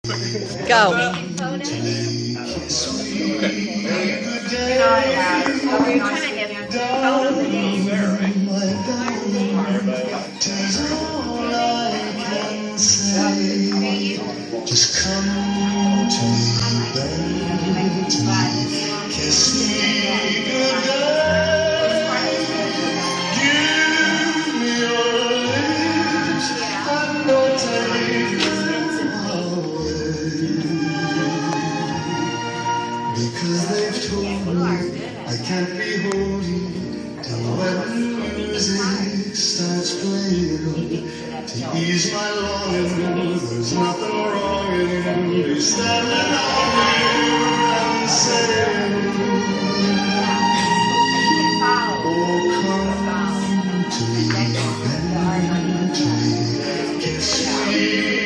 Go. Just come to me, bend to me, kiss me goodnight. Give me your lips and don't take them away, because they've told me I can't behold you till when music starts playing. To ease my longing, there's nothing wrong in me standing on you and saying, oh, come to me, bend to me, kiss me.